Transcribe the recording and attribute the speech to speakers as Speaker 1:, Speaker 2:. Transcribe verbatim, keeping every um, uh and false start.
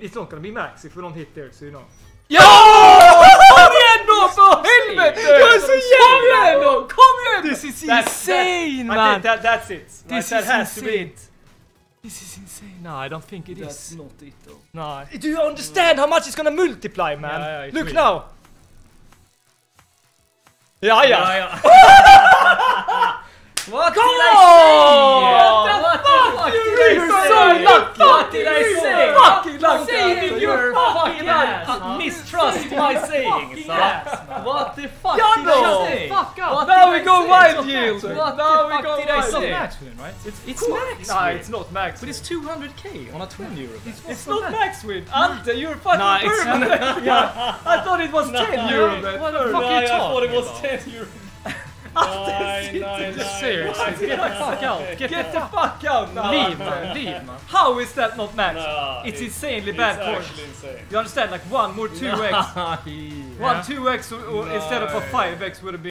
Speaker 1: It's not gonna be max if we don't hit there, so you know.
Speaker 2: Ja! Kom igen då för helvete!
Speaker 1: Jag är så jävla...
Speaker 2: Kom igen då! Kom igen!
Speaker 1: This is
Speaker 2: That's-
Speaker 1: insane,
Speaker 2: that-
Speaker 1: man!
Speaker 2: I think that, that's it.
Speaker 1: This
Speaker 2: Like, that
Speaker 1: is
Speaker 2: has to be
Speaker 1: insane.
Speaker 2: it.
Speaker 1: This is insane. No, I don't think it is.
Speaker 2: That's not it though.
Speaker 1: No. Do you understand how much it's gonna multiply, man?
Speaker 2: Yeah, yeah, it
Speaker 1: Look
Speaker 2: will.
Speaker 1: now! Ja, ja!
Speaker 2: ja. What
Speaker 1: Come
Speaker 2: did I say?
Speaker 1: on!
Speaker 2: What the fuck?
Speaker 1: You're
Speaker 2: did I
Speaker 1: so
Speaker 2: say?
Speaker 1: lucky!
Speaker 2: What did I
Speaker 1: You're
Speaker 2: say?
Speaker 1: fucking lucky!
Speaker 2: Say
Speaker 1: You're
Speaker 2: your fucking
Speaker 1: ass,
Speaker 2: ass!
Speaker 1: huh?
Speaker 2: Mistrust my sayings,
Speaker 1: ass,
Speaker 2: huh? What the fuck
Speaker 1: Ja,
Speaker 2: did
Speaker 1: no.
Speaker 2: I say?
Speaker 1: Fuck up.
Speaker 2: What
Speaker 1: Now
Speaker 2: did
Speaker 1: we
Speaker 2: I
Speaker 1: go
Speaker 2: say?
Speaker 1: wild,
Speaker 2: It's not
Speaker 1: Yield.
Speaker 2: max.
Speaker 1: What
Speaker 2: Now
Speaker 1: the
Speaker 2: we
Speaker 1: fuck
Speaker 2: go
Speaker 1: did I
Speaker 2: wild.
Speaker 1: say?
Speaker 2: It's not max win, right? It's,
Speaker 1: It's
Speaker 2: cool.
Speaker 1: max
Speaker 2: Nah,
Speaker 1: win.
Speaker 2: it's not max. But it's two hundred K on a twin euro. bet.
Speaker 1: It's
Speaker 2: It's not max win. Ante, you're
Speaker 1: Nah,
Speaker 2: fucking
Speaker 1: it's
Speaker 2: permanent. Yeah. I thought it was ten
Speaker 1: Nah,
Speaker 2: euro.
Speaker 1: yeah.
Speaker 2: bet.
Speaker 1: What the
Speaker 2: No,
Speaker 1: fuck are you
Speaker 2: I thought it
Speaker 1: talking
Speaker 2: was
Speaker 1: about?
Speaker 2: ten euro.
Speaker 1: Nine, nine,
Speaker 2: Just
Speaker 1: nine,
Speaker 2: seriously,
Speaker 1: nine,
Speaker 2: get the
Speaker 1: nine,
Speaker 2: fuck out.
Speaker 1: nine.
Speaker 2: Get, get the fuck out now.
Speaker 1: Leave, man. Leave, man.
Speaker 2: How is that not max?
Speaker 1: Nah,
Speaker 2: it's,
Speaker 1: it's-
Speaker 2: insanely
Speaker 1: it's
Speaker 2: bad
Speaker 1: actually
Speaker 2: points.
Speaker 1: insane.
Speaker 2: You understand? Like one more two x.
Speaker 1: Yeah.
Speaker 2: One two x or, or instead of a five x would have been.